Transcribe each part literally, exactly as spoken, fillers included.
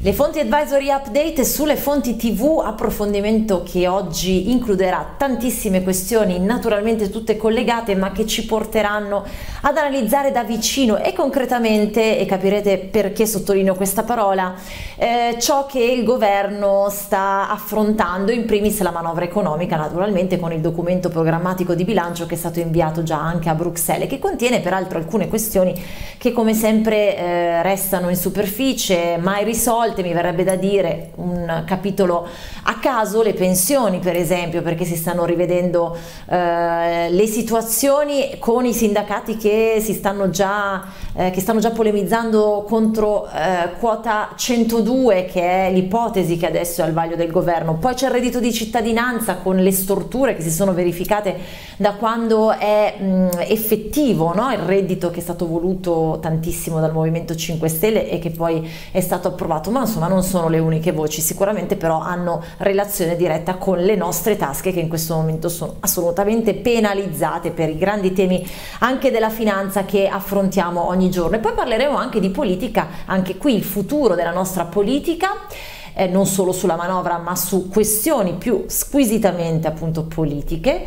Le fonti advisory update sulle fonti tivù, approfondimento che oggi includerà tantissime questioni, naturalmente tutte collegate, ma che ci porteranno ad analizzare da vicino e concretamente, e capirete perché sottolineo questa parola, eh, ciò che il governo sta affrontando, in primis la manovra economica, naturalmente con il documento programmatico di bilancio che è stato inviato già anche a Bruxelles, che contiene peraltro alcune questioni che come sempre eh, restano in superficie, mai risolte. Mi verrebbe da dire un capitolo a caso, le pensioni per esempio, perché si stanno rivedendo eh, le situazioni con i sindacati che si stanno già eh, che stanno già polemizzando contro eh, quota centodue, che è l'ipotesi che adesso è al vaglio del governo. Poi c'è il reddito di cittadinanza con le storture che si sono verificate da quando è mh, effettivo, no? Il reddito che è stato voluto tantissimo dal Movimento cinque Stelle e che poi è stato approvato, ma insomma non sono le uniche voci, sicuramente però hanno relazione diretta con le nostre tasche, che in questo momento sono assolutamente penalizzate per i grandi temi anche della finanza che affrontiamo ogni giorno. E poi parleremo anche di politica, anche qui il futuro della nostra politica, eh, non solo sulla manovra ma su questioni più squisitamente appunto politiche,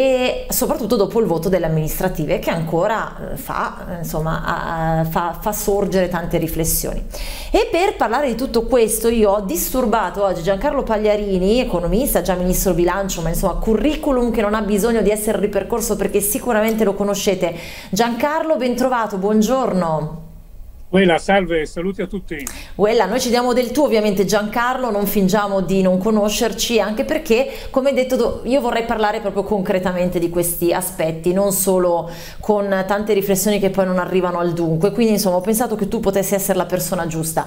e soprattutto dopo il voto delle amministrative che ancora fa, insomma, a, a, fa, fa sorgere tante riflessioni. E per parlare di tutto questo io ho disturbato oggi Giancarlo Pagliarini, economista, già ministro bilancio, ma insomma curriculum che non ha bisogno di essere ripercorso perché sicuramente lo conoscete. Giancarlo, ben trovato, buongiorno. Uella, salve, saluti a tutti. Uella, noi ci diamo del tuo ovviamente Giancarlo, non fingiamo di non conoscerci, anche perché, come detto, io vorrei parlare proprio concretamente di questi aspetti, non solo con tante riflessioni che poi non arrivano al dunque, quindi insomma ho pensato che tu potessi essere la persona giusta.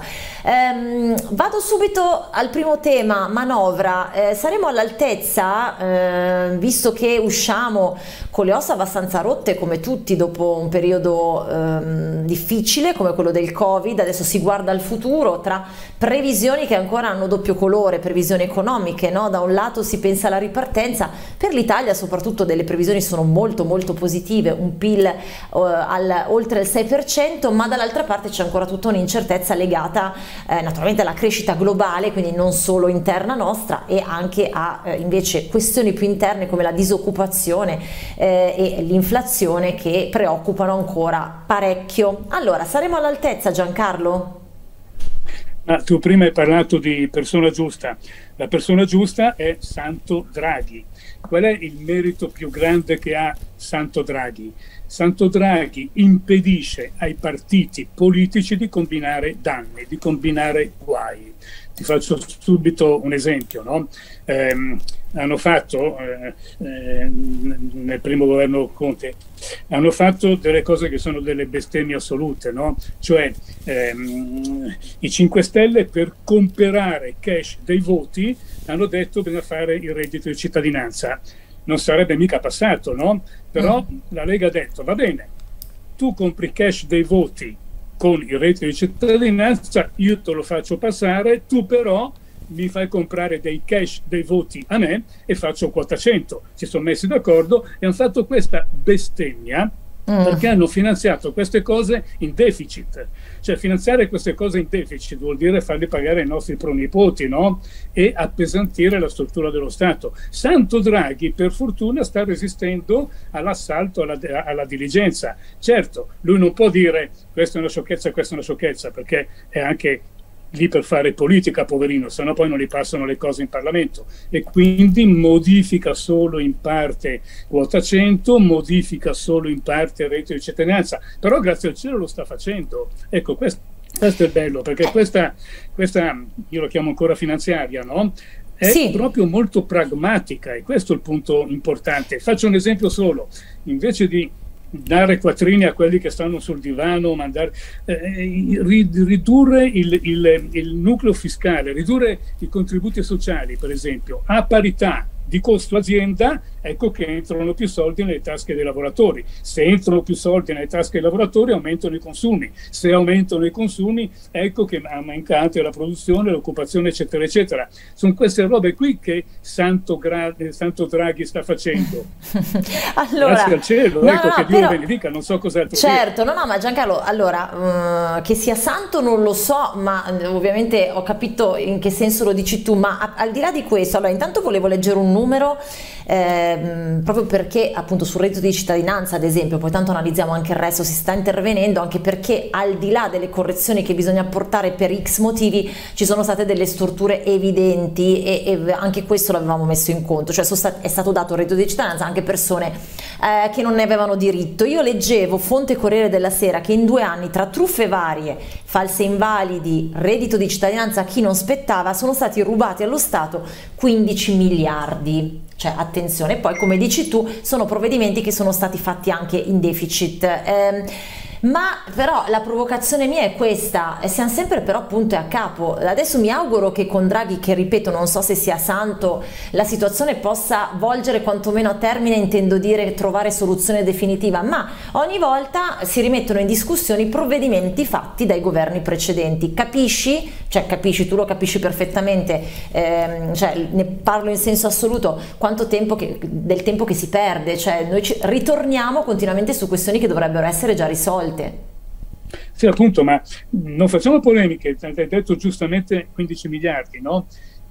Ehm, vado subito al primo tema, manovra. Eh, saremo all'altezza, eh, visto che usciamo con le ossa abbastanza rotte come tutti dopo un periodo ehm, difficile come quello del Covid. Adesso si guarda al futuro tra previsioni che ancora hanno doppio colore, previsioni economiche, no? Da un lato si pensa alla ripartenza, per l'Italia soprattutto delle previsioni sono molto molto positive, un P I L uh, al, oltre il sei per cento, ma dall'altra parte c'è ancora tutta un'incertezza legata eh, naturalmente alla crescita globale, quindi non solo interna nostra, e anche a eh, invece questioni più interne come la disoccupazione eh, e l'inflazione, che preoccupano ancora parecchio. Allora, saremo all'altezza, Giancarlo? Ma tu prima hai parlato di persona giusta. La persona giusta è Santo Draghi. Qual è il merito più grande che ha Santo Draghi? Santo Draghi impedisce ai partiti politici di combinare danni, di combinare guai. Ti faccio subito un esempio, no? Eh, hanno fatto, eh, eh, nel primo governo Conte, hanno fatto delle cose che sono delle bestemmie assolute, no? Cioè ehm, i cinque Stelle per comprare cash dei voti hanno detto che bisogna fare il reddito di cittadinanza. Non sarebbe mica passato, no? Però mm. la Lega ha detto, va bene, tu compri cash dei voti con il reddito di cittadinanza, io te lo faccio passare, tu però mi fai comprare dei cash, dei voti a me e faccio quota cento. Si sono messi d'accordo e hanno fatto questa bestemmia mm. perché hanno finanziato queste cose in deficit. Cioè finanziare queste cose in deficit vuol dire farli pagare ai nostri pronipoti, no? E appesantire la struttura dello Stato. Santo Draghi per fortuna sta resistendo all'assalto, alla, alla diligenza. Certo, lui non può dire questa è una sciocchezza, questa è una sciocchezza, perché è anche lì per fare politica, poverino, sennò poi non gli passano le cose in Parlamento, e quindi modifica solo in parte quota cento, modifica solo in parte il reddito di cittadinanza, però grazie al cielo lo sta facendo. Ecco, questo, questo è bello, perché questa, questa, io lo chiamo ancora finanziaria, no? È sì. proprio molto pragmatica, e questo è il punto importante. Faccio un esempio solo: invece di dare quattrini a quelli che stanno sul divano, mandare, eh, ridurre il, il, il nucleo fiscale, ridurre i contributi sociali, per esempio, a parità di costo azienda, ecco che entrano più soldi nelle tasche dei lavoratori. Se entrano più soldi nelle tasche dei lavoratori aumentano i consumi, se aumentano i consumi ecco che aumentate la produzione, l'occupazione eccetera eccetera. Sono queste robe qui che Santo, Gra Santo Draghi sta facendo. Allora, grazie al cielo, no, ecco, no, che Dio però, benedica, non so cos'altro certo, dire. no no ma Giancarlo, allora uh, che sia santo non lo so, ma uh, ovviamente ho capito in che senso lo dici tu, ma a, al di là di questo, allora intanto volevo leggere un numero eh, proprio perché appunto sul reddito di cittadinanza ad esempio, poi tanto analizziamo anche il resto, si sta intervenendo, anche perché al di là delle correzioni che bisogna apportare per X motivi ci sono state delle storture evidenti e, e anche questo l'avevamo messo in conto, cioè stat è stato dato il reddito di cittadinanza anche persone eh, che non ne avevano diritto. Io leggevo, fonte Corriere della Sera, che in due anni tra truffe varie, false invalidi, reddito di cittadinanza a chi non spettava, sono stati rubati allo Stato quindici miliardi. Cioè attenzione, poi come dici tu sono provvedimenti che sono stati fatti anche in deficit. Eh, ma però la provocazione mia è questa, siamo sempre però punto e a capo. Adesso mi auguro che con Draghi, che ripeto non so se sia santo, la situazione possa volgere quantomeno a termine, intendo dire trovare soluzione definitiva, ma ogni volta si rimettono in discussione i provvedimenti fatti dai governi precedenti. Capisci? Cioè capisci, tu lo capisci perfettamente, ehm, cioè, ne parlo in senso assoluto, quanto tempo che, del tempo che si perde, cioè noi ci, ritorniamo continuamente su questioni che dovrebbero essere già risolte. Sì, appunto, ma non facciamo polemiche, hai detto giustamente quindici miliardi, no?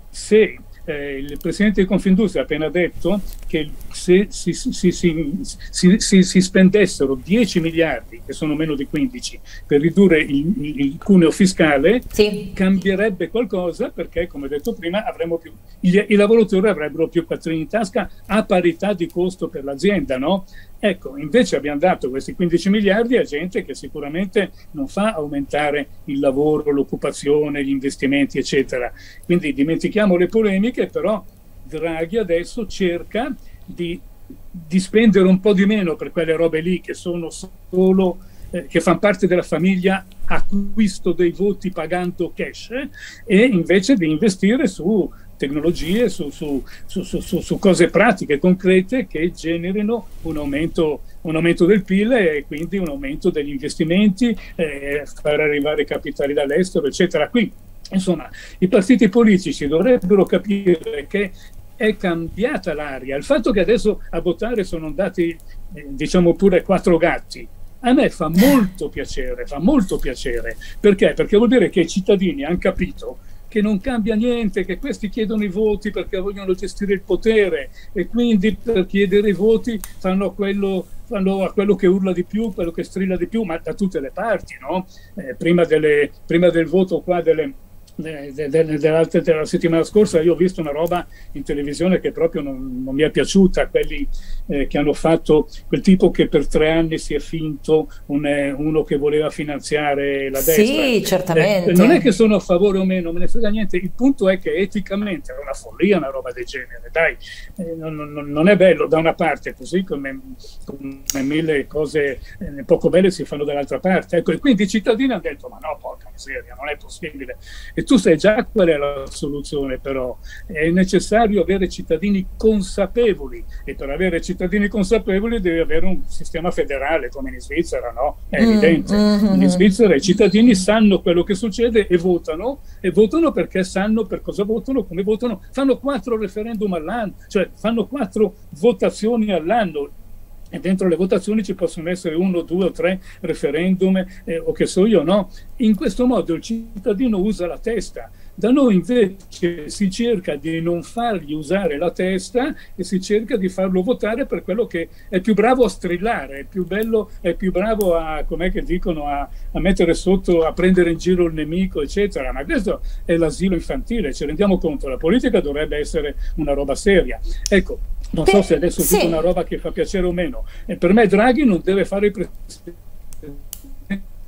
Se eh, il Presidente di Confindustria ha appena detto che se si, si, si, si, si, si spendessero dieci miliardi, che sono meno di quindici, per ridurre il, il cuneo fiscale, sì, cambierebbe qualcosa, perché come detto prima avremmo più, i, i lavoratori avrebbero più quattrini in tasca a parità di costo per l'azienda, no? Ecco, invece abbiamo dato questi quindici miliardi a gente che sicuramente non fa aumentare il lavoro, l'occupazione, gli investimenti, eccetera. Quindi dimentichiamo le polemiche, però Draghi adesso cerca di, di spendere un po' di meno per quelle robe lì che sono solo, eh, che fanno parte della famiglia acquisto dei voti pagando cash, eh, e invece di investire su tecnologie, su, su, su, su, su cose pratiche, concrete, che generino un aumento, un aumento del P I L e quindi un aumento degli investimenti, eh, far arrivare capitali dall'estero, eccetera. Qui, insomma, i partiti politici dovrebbero capire che è cambiata l'aria. Il fatto che adesso a votare sono andati, eh, diciamo pure, quattro gatti, a me fa molto piacere, fa molto piacere. Perché? Perché vuol dire che i cittadini hanno capito che non cambia niente, che questi chiedono i voti perché vogliono gestire il potere e quindi per chiedere i voti fanno quello, fanno a quello che urla di più, quello che strilla di più, ma da tutte le parti, no? Eh, prima, delle, prima del voto qua delle... De, de, de, de, della settimana scorsa io ho visto una roba in televisione che proprio non, non mi è piaciuta, quelli eh, che hanno fatto quel tipo che per tre anni si è finto un, eh, uno che voleva finanziare la destra. Sì, certamente. Eh, non è che sono a favore o meno, me ne frega niente, il punto è che eticamente è una follia una roba del genere, dai, eh, non, non, non è bello da una parte, così come, come mille cose eh, poco belle si fanno dall'altra parte, ecco, e quindi i cittadini hanno detto ma no, porca miseria, non è possibile. E tu sai già qual è la soluzione, però è necessario avere cittadini consapevoli, e per avere cittadini consapevoli devi avere un sistema federale come in Svizzera, no? È evidente. Mm, mm, in Svizzera i cittadini sanno quello che succede e votano, e votano perché sanno per cosa votano, come votano, fanno quattro referendum all'anno, cioè fanno quattro votazioni all'anno. E dentro le votazioni ci possono essere uno, due o tre referendum, eh, o che so io, no? In questo modo il cittadino usa la testa. Da noi invece si cerca di non fargli usare la testa e si cerca di farlo votare per quello che è più bravo a strillare, è più bello, è più bravo a, com'è che dicono, a, a mettere sotto, a prendere in giro il nemico, eccetera. Ma questo è l'asilo infantile, ci rendiamo conto, la politica dovrebbe essere una roba seria. Ecco, non so se adesso dico una roba che fa piacere o meno. E per me Draghi non deve fare il presidente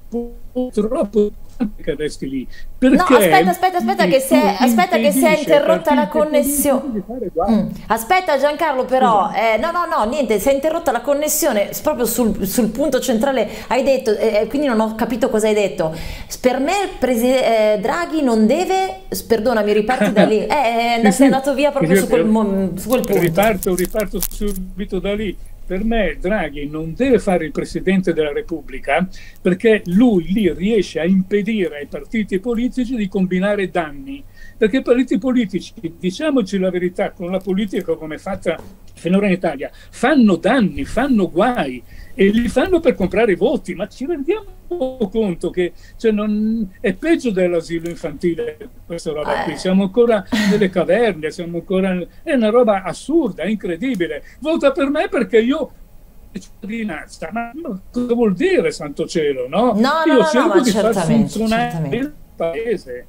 purtroppo che resti lì. Perché no, aspetta, aspetta, aspetta che si è, aspetta che si è interrotta la connessione. Mm. Aspetta Giancarlo però, eh, no no no, niente, si è interrotta la connessione proprio sul, sul punto centrale, hai detto, eh, quindi non ho capito cosa hai detto. Per me il presidente eh, Draghi non deve, perdonami, riparti da lì, eh, è, sì, sì, è andato via proprio su quel, su quel punto. Riparto, riparto subito da lì. Per me Draghi non deve fare il Presidente della Repubblica perché lui lì riesce a impedire ai partiti politici di combinare danni. Perché i partiti politici, diciamoci la verità, con la politica come è fatta finora in Italia, fanno danni, fanno guai e li fanno per comprare voti, ma ci rendiamo conto che cioè, non, è peggio dell'asilo infantile questa roba qui, siamo ancora nelle caverne, siamo ancora, è una roba assurda, incredibile. Vota per me perché io cittadinanza, ma cosa vuol dire santo cielo, no? No, no, io no, cerco no, di far funzionare certamente. il paese.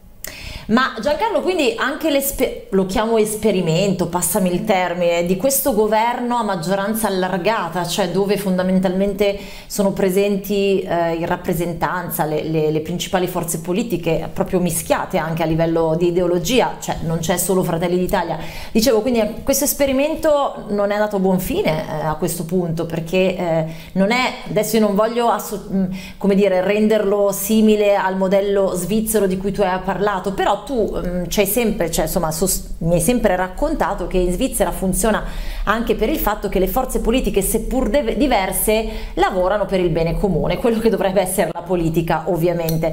Ma Giancarlo, quindi anche lo chiamo esperimento, passami il termine, di questo governo a maggioranza allargata, cioè dove fondamentalmente sono presenti eh, in rappresentanza le, le, le principali forze politiche proprio mischiate anche a livello di ideologia, cioè non c'è solo Fratelli d'Italia. Dicevo, quindi questo esperimento non è andato a buon fine eh, a questo punto, perché eh, non è, adesso io non voglio come dire, renderlo simile al modello svizzero di cui tu hai parlato, però tu um, c'hai sempre, cioè, insomma, mi hai sempre raccontato che in Svizzera funziona anche per il fatto che le forze politiche, seppur diverse, lavorano per il bene comune, quello che dovrebbe essere la politica, ovviamente.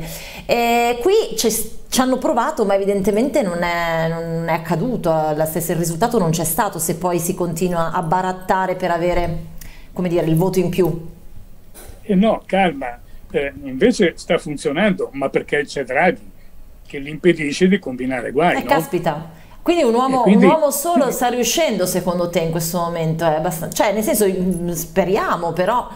E qui ci hanno provato, ma evidentemente non è, non è accaduto, la stessa, il risultato non c'è stato se poi si continua a barattare per avere, come dire, il voto in più. Eh no, calma, eh, invece sta funzionando, ma perché c'è Draghi che gli impedisce di combinare guai. Eh, no? Caspita, quindi un uomo, quindi un uomo solo sta riuscendo secondo te in questo momento? È abbastanza, cioè nel senso speriamo, però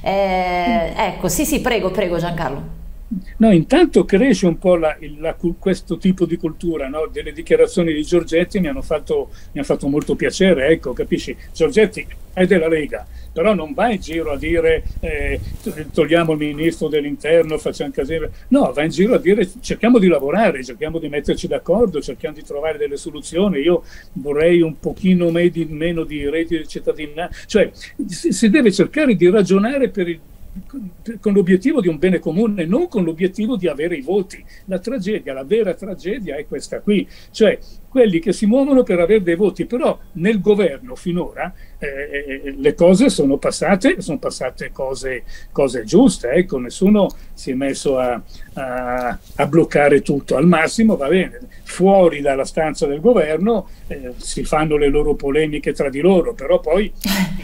eh, ecco, sì sì, prego, prego Giancarlo. No, intanto cresce un po' la, la, questo tipo di cultura, no? Delle dichiarazioni di Giorgetti mi hanno fatto, mi ha fatto molto piacere, ecco, capisci? Giorgetti è della Lega, però non va in giro a dire eh, togliamo il ministro dell'interno, facciamo casino, no, va in giro a dire cerchiamo di lavorare, cerchiamo di metterci d'accordo, cerchiamo di trovare delle soluzioni. Io vorrei un pochino meno di reddito di cittadinanza, cioè si, si deve cercare di ragionare per il con l'obiettivo di un bene comune, non con l'obiettivo di avere i voti. La tragedia, la vera tragedia è questa qui, cioè quelli che si muovono per avere dei voti, però nel governo finora eh, le cose sono passate, sono passate cose, cose giuste, ecco, nessuno si è messo a, a, a bloccare tutto, al massimo va bene, fuori dalla stanza del governo eh, si fanno le loro polemiche tra di loro, però poi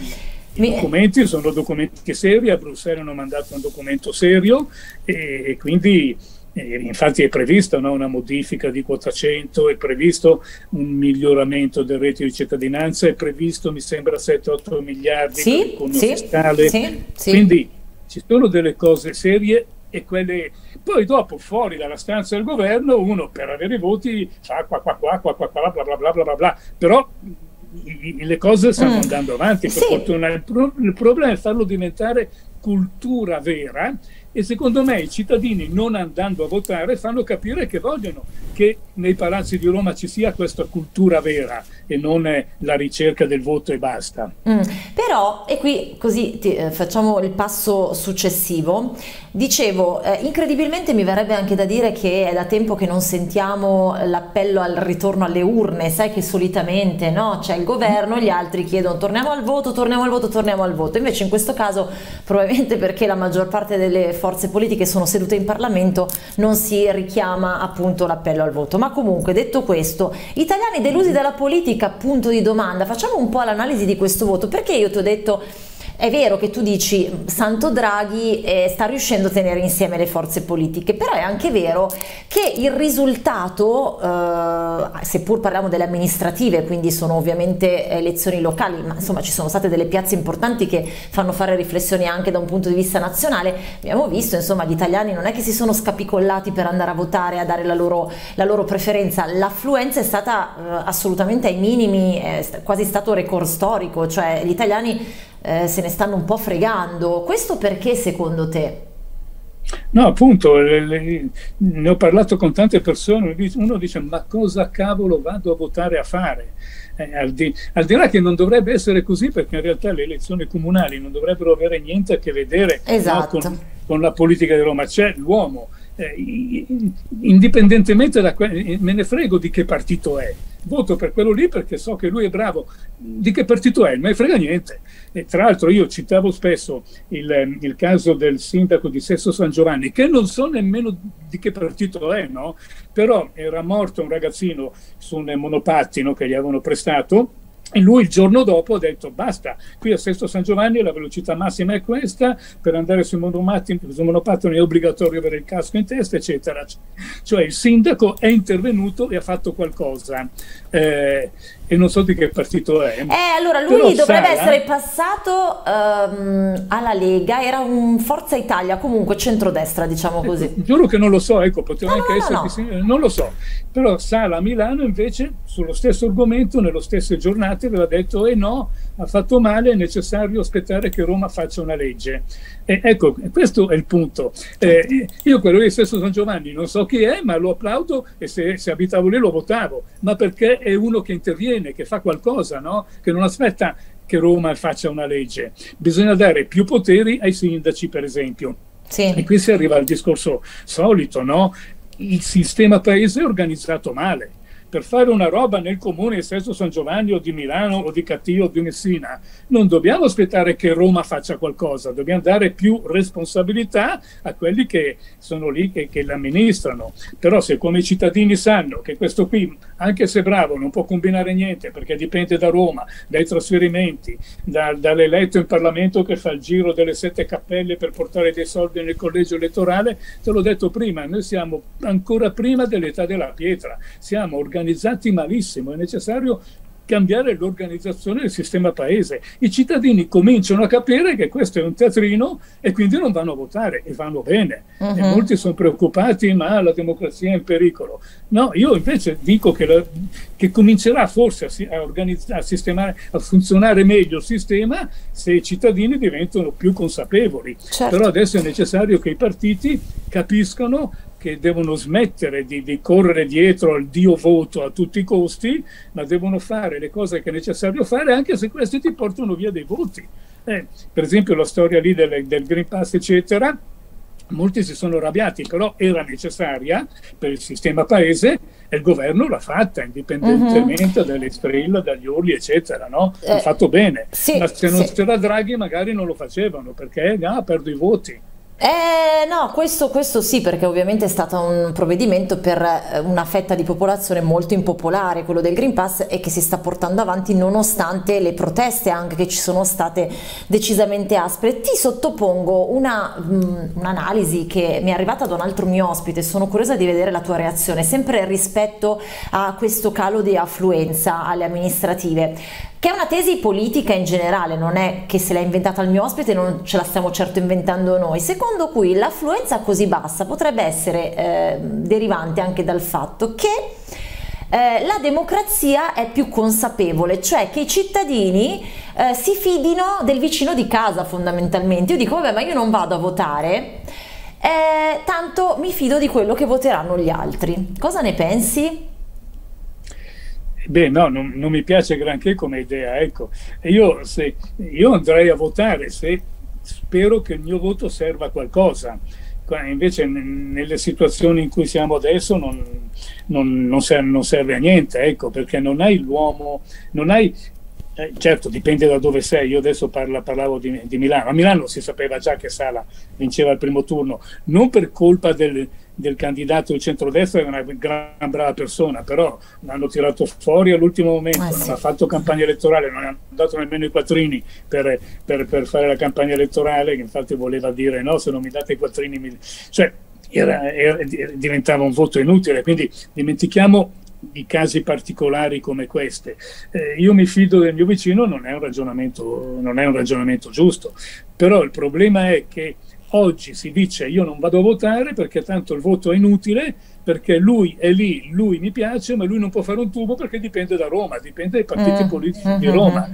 i documenti sono documenti seri, a Bruxelles hanno mandato un documento serio e, e quindi eh, infatti è prevista, no, una modifica di quota cento, è previsto un miglioramento del reddito di cittadinanza, è previsto mi sembra sette otto miliardi sì, per il conto sì, fiscale, sì, sì. Quindi ci sono delle cose serie e quelle poi dopo fuori dalla stanza del governo uno per avere i voti fa qua qua qua qua qua qua bla bla bla bla bla bla, però le cose stanno mm. andando avanti per sì. fortuna. Il, pro il problema è farlo diventare cultura vera e secondo me i cittadini non andando a votare fanno capire che vogliono che nei palazzi di Roma ci sia questa cultura vera e non è la ricerca del voto e basta. Mm. Però, e qui così ti, eh, facciamo il passo successivo, dicevo, eh, incredibilmente mi verrebbe anche da dire che è da tempo che non sentiamo l'appello al ritorno alle urne, sai che solitamente no? C'è il governo e gli altri chiedono torniamo al voto, torniamo al voto, torniamo al voto, invece in questo caso probabilmente perché la maggior parte delle forze politiche sono sedute in Parlamento non si richiama appunto l'appello al voto. Ma comunque, detto questo, italiani delusi dalla politica, punto di domanda, facciamo un po' l'analisi di questo voto, perché io ti ho detto è vero che tu dici santo Draghi eh, sta riuscendo a tenere insieme le forze politiche, però è anche vero che il risultato, eh, seppur parliamo delle amministrative, quindi sono ovviamente elezioni locali, ma insomma ci sono state delle piazze importanti che fanno fare riflessioni anche da un punto di vista nazionale, abbiamo visto insomma gli italiani non è che si sono scapicollati per andare a votare, a dare la loro, la loro preferenza, l'affluenza è stata eh, assolutamente ai minimi, è quasi stato record storico, cioè gli italiani Eh, se ne stanno un po' fregando. Questo perché secondo te? No, appunto, le, le, ne ho parlato con tante persone, uno dice ma cosa cavolo vado a votare a fare? Eh, al, di, al di là che non dovrebbe essere così, perché in realtà le elezioni comunali non dovrebbero avere niente a che vedere, esatto, no, con, con la politica di Roma, c'è l'uomo, eh, indipendentemente da que- me ne frego di che partito è, voto per quello lì perché so che lui è bravo, di che partito è, non me ne frega niente. E tra l'altro io citavo spesso il, il caso del sindaco di Sesto San Giovanni, che non so nemmeno di che partito è, no? Però era morto un ragazzino su un monopattino che gli avevano prestato, e lui il giorno dopo ha detto basta, qui a Sesto San Giovanni la velocità massima è questa, per andare sul monopattino, sul monopattino è obbligatorio avere il casco in testa, eccetera. Cioè il sindaco è intervenuto e ha fatto qualcosa, eh, e non so di che partito è. Eh, allora lui Però dovrebbe Sala, essere passato um, alla Lega, era un Forza Italia, comunque centrodestra, diciamo così. Ecco, giuro che non lo so, ecco, poteva no, anche no, essere, no, no. non lo so. Però Sala a Milano invece, sullo stesso argomento, nelle stesse giornate, aveva detto e eh no, ha fatto male, è necessario aspettare che Roma faccia una legge. E ecco, questo è il punto. Eh, io quello di Sesto San Giovanni non so chi è, ma lo applaudo, e se, se abitavo lì lo votavo, ma perché è uno che interviene, che fa qualcosa, no? Che non aspetta che Roma faccia una legge. Bisogna dare più poteri ai sindaci, per esempio. Sì. E qui si arriva al discorso solito, no? Il sistema paese è organizzato male. Per fare una roba nel comune di Sesto San Giovanni o di Milano o di Cattia o di Messina non dobbiamo aspettare che Roma faccia qualcosa, dobbiamo dare più responsabilità a quelli che sono lì, che, che l'amministrano. Però se come i cittadini sanno che questo qui, anche se bravo, non può combinare niente perché dipende da Roma, dai trasferimenti, da, dall'eletto in Parlamento che fa il giro delle sette cappelle per portare dei soldi nel collegio elettorale, te l'ho detto prima, noi siamo ancora prima dell'età della pietra, siamo organizzati organizzati malissimo, è necessario cambiare l'organizzazione del sistema paese. I cittadini cominciano a capire che questo è un teatrino e quindi non vanno a votare, e vanno bene. Uh-huh. E molti sono preoccupati, ma la democrazia è in pericolo. No, io invece dico che, la, che comincerà forse a, a, organizzare, a, sistemare, a funzionare meglio il sistema se i cittadini diventano più consapevoli. Certo. Però adesso è necessario che i partiti capiscano che devono smettere di, di correre dietro al Dio voto a tutti i costi, ma devono fare le cose che è necessario fare, anche se questi ti portano via dei voti. Eh, per esempio la storia lì del, del Green Pass, eccetera, molti si sono arrabbiati, però era necessaria per il sistema paese e il governo l'ha fatta, indipendentemente uh-huh. dalle strilla, dagli urli, eccetera, no? Eh, ha fatto bene. Sì, ma se non sì. c'era Draghi magari non lo facevano, perché ah, perdo i voti. Eh, no, questo, questo sì, perché ovviamente è stato un provvedimento per una fetta di popolazione molto impopolare, quello del Green Pass, e che si sta portando avanti nonostante le proteste anche che ci sono state decisamente aspre. Ti sottopongo una, um, un'analisi che mi è arrivata da un altro mio ospite, sono curiosa di vedere la tua reazione, sempre rispetto a questo calo di affluenza alle amministrative, che è una tesi politica in generale, non è che se l'ha inventata il mio ospite, non ce la stiamo certo inventando noi, secondo cui l'affluenza così bassa potrebbe essere eh, derivante anche dal fatto che eh, la democrazia è più consapevole, cioè che i cittadini eh, si fidino del vicino di casa fondamentalmente. Io dico vabbè, ma io non vado a votare, eh, tanto mi fido di quello che voteranno gli altri. Cosa ne pensi? Beh, no, non, non mi piace granché come idea, ecco. Io, se, io andrei a votare se spero che il mio voto serva a qualcosa. Invece nelle situazioni in cui siamo adesso non, non, non, serve, non serve a niente, ecco, perché non hai l'uomo, non hai... Eh, certo, dipende da dove sei. Io adesso parla, parlavo di, di Milano. A Milano si sapeva già che Sala vinceva il primo turno, non per colpa del, del candidato del centrodestra, era una gran brava persona, però l'hanno tirato fuori all'ultimo momento, ah, sì. non ha fatto campagna elettorale, non ha dato nemmeno i quattrini per, per, per fare la campagna elettorale, che infatti voleva dire no, se non mi date i quattrini mi... cioè era, era, diventava un voto inutile, quindi dimentichiamo di casi particolari come queste. Eh, io mi fido del mio vicino, non è un ragionamento, non è un ragionamento giusto, però il problema è che oggi si dice io non vado a votare perché tanto il voto è inutile, perché lui è lì, lui mi piace, ma lui non può fare un tubo perché dipende da Roma, dipende dai partiti mm, politici mm, di Roma.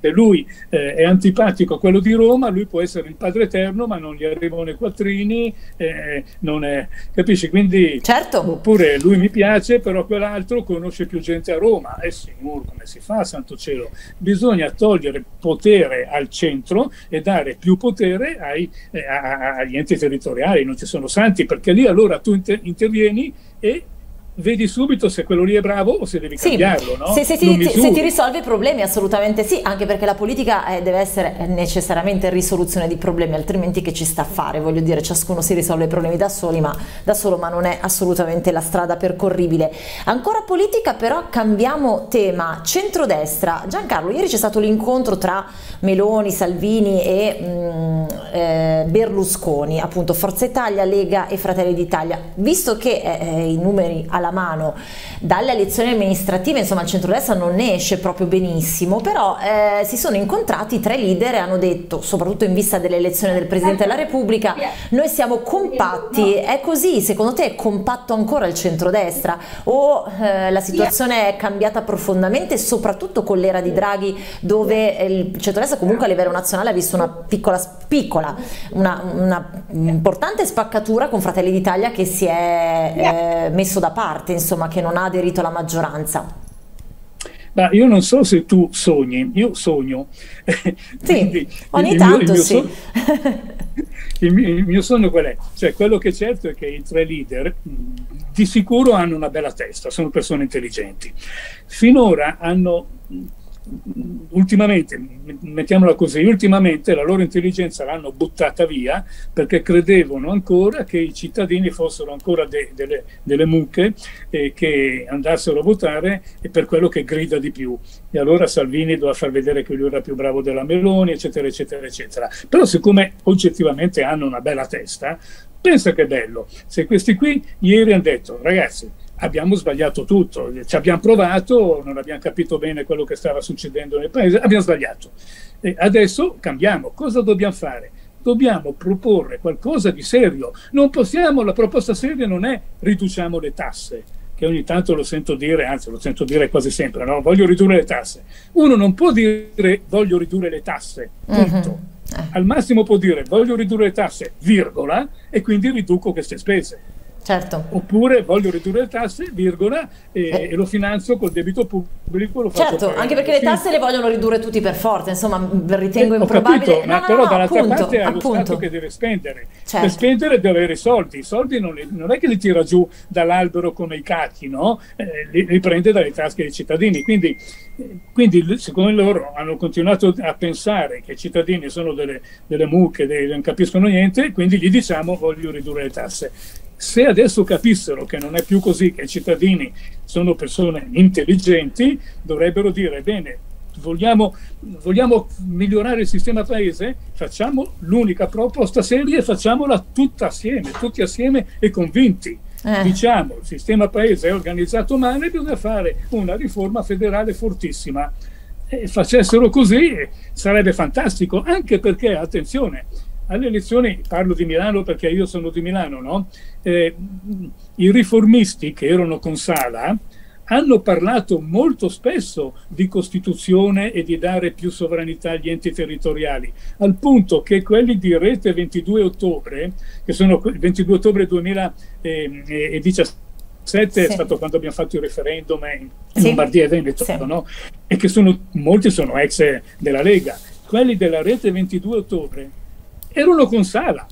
se lui eh, è antipatico a quello di Roma, lui può essere il Padre Eterno, ma non gli arrivano i quattrini, eh, non è, capisci? Quindi, certo. Oppure lui mi piace, però quell'altro conosce più gente a Roma. Eh signor, come si fa, santo cielo? Bisogna togliere potere al centro e dare più potere ai, eh, agli enti territoriali, non ci sono santi, perché lì allora tu inter intervieni e vedi subito se quello lì è bravo o se devi sì, cambiarlo, no? Se, se, ti, se ti risolve i problemi, assolutamente sì, anche perché la politica eh, deve essere necessariamente risoluzione di problemi, altrimenti che ci sta a fare? Voglio dire, ciascuno si risolve i problemi da soli, ma da solo, ma non è assolutamente la strada percorribile. Ancora politica, però cambiamo tema. Centrodestra. Giancarlo, ieri c'è stato l'incontro tra Meloni, Salvini e mh, eh, Berlusconi, appunto Forza Italia, Lega e Fratelli d'Italia. Visto che eh, i numeri alla mano dalle elezioni amministrative, insomma il centrodestra non ne esce proprio benissimo, però eh, si sono incontrati tre leader e hanno detto, soprattutto in vista delle elezioni del Presidente della Repubblica, noi siamo compatti. È così? Secondo te è compatto ancora il centrodestra o eh, la situazione è cambiata profondamente, soprattutto con l'era di Draghi, dove il centrodestra comunque a livello nazionale ha visto una piccola, piccola una, una importante spaccatura con Fratelli d'Italia che si è eh, messo da parte, insomma, che non ha aderito alla maggioranza? Ma io non so se tu sogni, io sogno. Sì, Quindi, ogni il tanto mio, il mio sì. Sogno, il, mio, il mio sogno qual è? Cioè, quello che è certo è che i tre leader di sicuro hanno una bella testa, sono persone intelligenti. Finora hanno, ultimamente, mettiamola così, ultimamente la loro intelligenza l'hanno buttata via perché credevano ancora che i cittadini fossero ancora de, delle, delle mucche e che andassero a votare e per quello che grida di più. E allora Salvini doveva far vedere che lui era più bravo della Meloni, eccetera, eccetera, eccetera. Però siccome oggettivamente hanno una bella testa, pensa che bello. Se questi qui ieri hanno detto, ragazzi, abbiamo sbagliato tutto, ci abbiamo provato, non abbiamo capito bene quello che stava succedendo nel paese, abbiamo sbagliato. E adesso cambiamo. Cosa dobbiamo fare? Dobbiamo proporre qualcosa di serio. Non possiamo, la proposta seria non è riduciamo le tasse, che ogni tanto lo sento dire, anzi lo sento dire quasi sempre, no? Voglio ridurre le tasse. Uno non può dire voglio ridurre le tasse, punto. Uh-huh. Al massimo può dire voglio ridurre le tasse, virgola, e quindi riduco queste spese. Certo. Oppure voglio ridurre le tasse, virgola, e, eh. e lo finanzio col debito pubblico. Lo faccio certo, anche perché le tasse le vogliono ridurre tutti per forza, insomma, ritengo eh, improbabile. Capito, no, ma no, però no, dall'altra appunto, parte è lo appunto. Stato che deve spendere. Certo. Per spendere deve avere i soldi. I soldi non, li, non è che li tira giù dall'albero come i cacchi, no? Eh, li, li prende dalle tasche dei cittadini. Quindi, eh, quindi, secondo loro, hanno continuato a pensare che i cittadini sono delle, delle mucche, dei, non capiscono niente, quindi gli diciamo voglio ridurre le tasse. Se adesso capissero che non è più così, che i cittadini sono persone intelligenti, dovrebbero dire bene, vogliamo, vogliamo migliorare il sistema paese, facciamo l'unica proposta seria e facciamola tutta assieme, tutti assieme e convinti. Eh. Diciamo, il sistema paese è organizzato male, bisogna fare una riforma federale fortissima. E facessero così sarebbe fantastico, anche perché, attenzione, alle elezioni, parlo di Milano perché io sono di Milano, no? Eh, i riformisti che erano con Sala hanno parlato molto spesso di Costituzione e di dare più sovranità agli enti territoriali, al punto che quelli di Rete ventidue ottobre, che sono il ventidue ottobre duemiladiciassette, sì. È stato quando abbiamo fatto il referendum in sì. Lombardia e Veneto, sì. no? E che sono, molti sono ex della Lega. Quelli della Rete ventidue ottobre erano con Sala,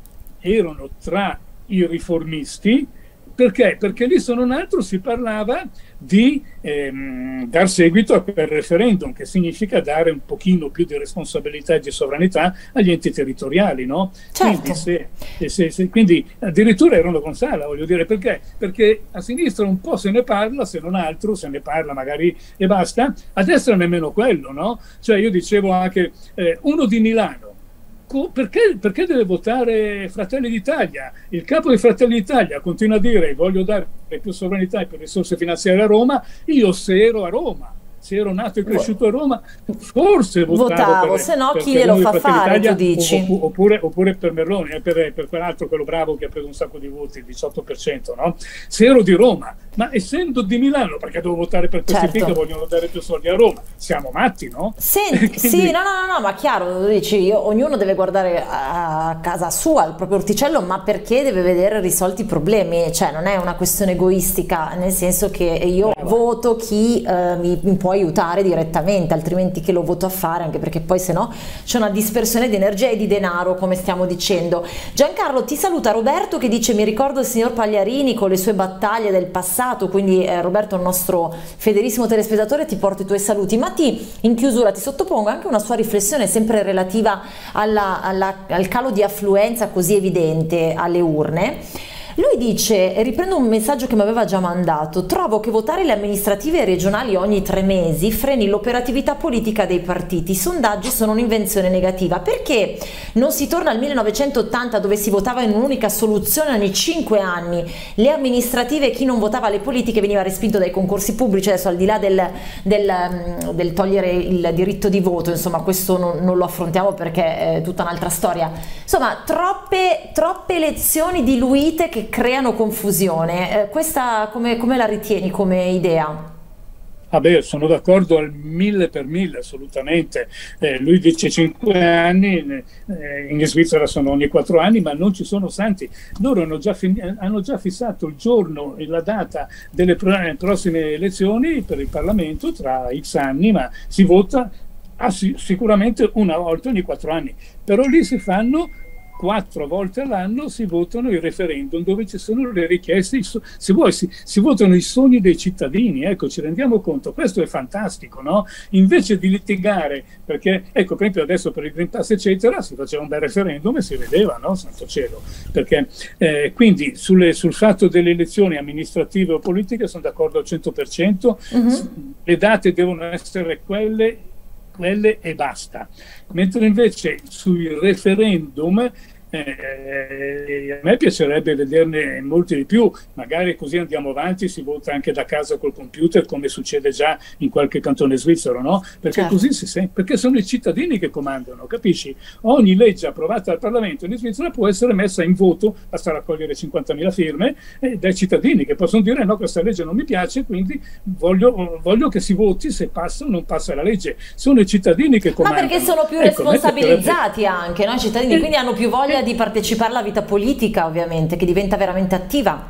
erano tra i riformisti, perché? Perché lì se non altro si parlava di ehm, dar seguito a quel referendum, che significa dare un pochino più di responsabilità e di sovranità agli enti territoriali, no? Certo. Quindi, se, se, se, quindi addirittura erano con Sala, voglio dire, perché? Perché a sinistra un po' se ne parla, se non altro se ne parla magari e basta, a destra nemmeno quello, no? Cioè io dicevo anche, eh, uno di Milano, Perché, perché deve votare Fratelli d'Italia? Il capo di Fratelli d'Italia continua a dire voglio dare più sovranità e più risorse finanziarie a Roma. Io se ero a Roma, se ero nato e cresciuto a Roma, forse votavo, votavo per, se no per, chi per glielo fa fare, Italia, tu dici? O, oppure, oppure per Meloni, per, per quell'altro, quello bravo che ha preso un sacco di voti, il diciotto per cento, no? Se ero di Roma, ma essendo di Milano, perché devo votare per questi certo. qui che vogliono dare più soldi a Roma? Siamo matti, no? Senti, Quindi... sì, no, no, no, no, ma chiaro, dici, io, ognuno deve guardare a casa sua, il proprio orticello, ma perché deve vedere risolti i problemi? Cioè non è una questione egoistica, nel senso che io Brava. voto chi eh, mi, mi può aiutare direttamente, altrimenti che lo voto a fare, anche perché poi se no c'è una dispersione di energia e di denaro, come stiamo dicendo. Giancarlo, ti saluta Roberto che dice: mi ricordo il signor Pagliarini con le sue battaglie del passato, quindi eh, Roberto, il nostro fedelissimo telespettatore, ti porto i tuoi saluti. Ma ti, in chiusura, ti sottopongo anche una sua riflessione sempre relativa alla, alla, al calo di affluenza così evidente alle urne. Lui dice, e riprendo un messaggio che mi aveva già mandato: trovo che votare le amministrative regionali ogni tre mesi freni l'operatività politica dei partiti. I sondaggi sono un'invenzione negativa. Perché non si torna al millenovecentottanta, dove si votava in un'unica soluzione ogni cinque anni? Le amministrative, chi non votava le politiche veniva respinto dai concorsi pubblici. Adesso, al di là del, del, del togliere il diritto di voto, insomma, questo non, non lo affrontiamo perché è tutta un'altra storia. Insomma, troppe, troppe elezioni diluite che creano confusione. Eh, questa come, come la ritieni come idea? Ah beh, sono d'accordo al mille per mille, assolutamente. Eh, lui dice cinque anni, eh, in Svizzera sono ogni quattro anni, ma non ci sono santi. Loro hanno già, hanno già fissato il giorno e la data delle prossime elezioni per il Parlamento tra X anni, ma si vota ah, sì, sicuramente una volta ogni quattro anni. Però lì si fanno quattro volte all'anno, si votano i referendum dove ci sono le richieste, se vuoi si, si votano i sogni dei cittadini. Ecco, ci rendiamo conto, questo è fantastico, no? Invece di litigare, perché ecco, per esempio adesso per il Green Pass eccetera si faceva un bel referendum e si vedeva, no? Santo cielo, perché eh, quindi sulle, sul fatto delle elezioni amministrative o politiche sono d'accordo al cento per cento. Uh-huh. Le date devono essere quelle quelle e basta, mentre invece sui referendum eh, a me piacerebbe vederne molti di più, magari così andiamo avanti, si vota anche da casa col computer come succede già in qualche cantone svizzero, no? Perché certo. Così si sente, perché sono i cittadini che comandano, capisci? Ogni legge approvata dal Parlamento in Svizzera può essere messa in voto, basta raccogliere cinquantamila firme eh, dai cittadini che possono dire no, questa legge non mi piace, quindi voglio, voglio che si voti se passa o non passa la legge. Sono i cittadini che comandano. Ma perché sono più ecco, responsabilizzati piacerebbe... anche, no? I cittadini, eh, quindi hanno più voglia eh, di partecipare alla vita politica, ovviamente, che diventa veramente attiva.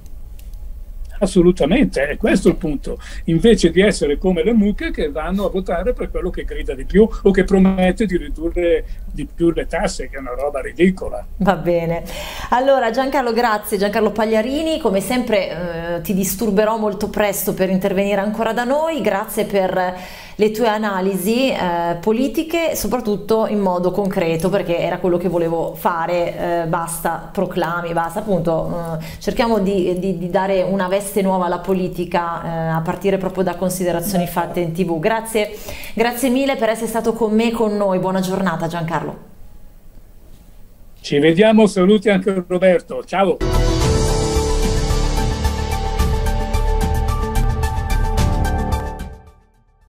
Assolutamente, è questo il punto, invece di essere come le mucche che vanno a votare per quello che grida di più o che promette di ridurre di più le tasse, che è una roba ridicola. Va bene, allora Giancarlo, grazie. Giancarlo Pagliarini, come sempre eh, ti disturberò molto presto per intervenire ancora da noi, grazie per le tue analisi eh, politiche, soprattutto in modo concreto, perché era quello che volevo fare. Eh, basta proclami, basta, appunto eh, cerchiamo di, di, di dare una veste nuova alla politica eh, a partire proprio da considerazioni fatte in tv. Grazie, grazie mille per essere stato con me, con noi. Buona giornata Giancarlo. Ci vediamo, saluti anche Roberto, ciao.